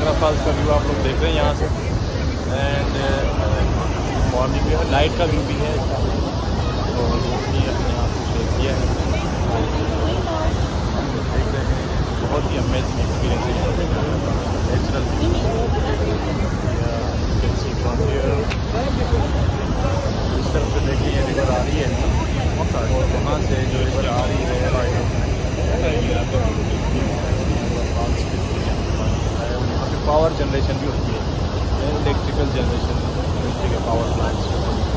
Niagara false का view आप लोग देख रहे हैं यहाँ से। एंड मॉर्निंग में नाइट का व्यू भी है इसका, तो ये अपने आप को शेयर किया है। देख रहे हैं बहुत ही अमेजिंग एक्सपीरियंस है नेचुरल। इस तरफ से देखिए रिवर आ रही है और वहाँ से जो रिवर आ रही है यहाँ पे पावर जनरेशन भी होती है, इलेक्ट्रिकल जनरेशन मिलती है पावर प्लांट्स।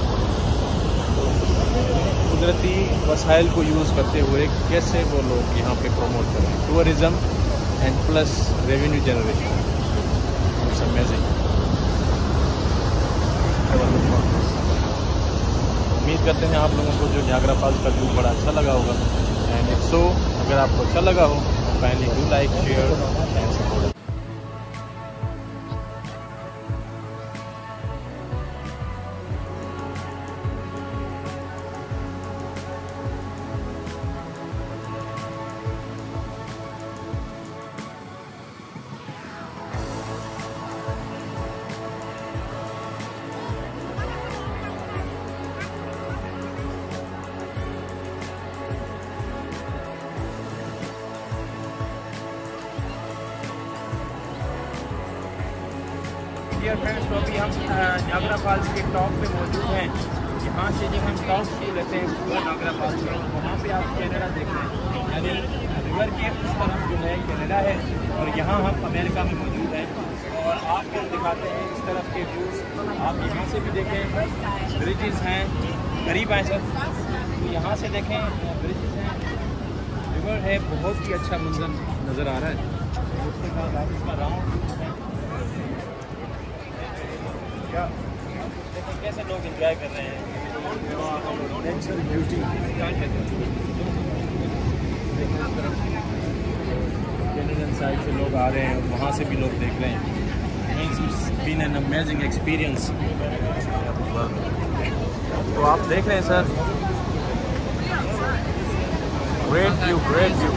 कुदरती वसाइल को यूज़ करते हुए कैसे वो लोग यहाँ पे प्रमोट करें tourism and plus revenue generation. It's amazing. उम्मीद करते हैं आप लोगों को जो नायग्रा फॉल्स का व्यू बड़ा अच्छा लगा होगा। एंड इफ सो, अगर आपको अच्छा लगा हो kindly do like, share and support. Dear friends, तो अभी हम नायग्रा फॉल्स के टॉप पे मौजूद हैं। यहाँ से जब हम टॉप व्यू लेते हैं पूरा नायग्रा फॉल्स का, वहाँ पे आप कनाडा देख रहे हैं, यानी रिवर के उस तरफ जो है कनाडा है और यहाँ हम अमेरिका में मौजूद हैं। और आपको दिखाते हैं इस तरफ के व्यूज़। आप यहाँ से भी देखें, ब्रिजेज़ हैं, करीब आए सर, तो यहाँ से देखें ब्रिजेज़ हैं, रिवर है, बहुत ही अच्छा मंजर नज़र आ रहा है। उसके बाद आप इसका राउंड देखो कैसे लोग एंजॉय कर रहे हैं नेचुरल ब्यूटी। कैनेडियन साइड से लोग आ रहे हैं, वहाँ से भी लोग देख रहे हैं। It's been an amazing experience. तो आप देख रहे हैं sir, great view, great view.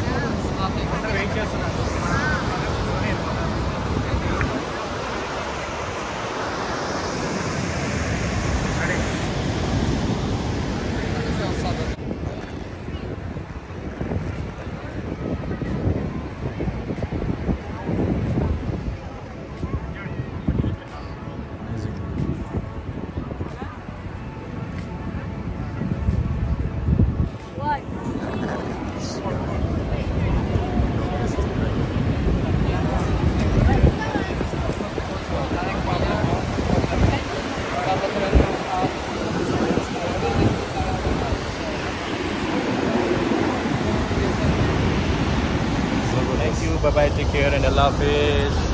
Bye bye, take care and Allah Hafiz.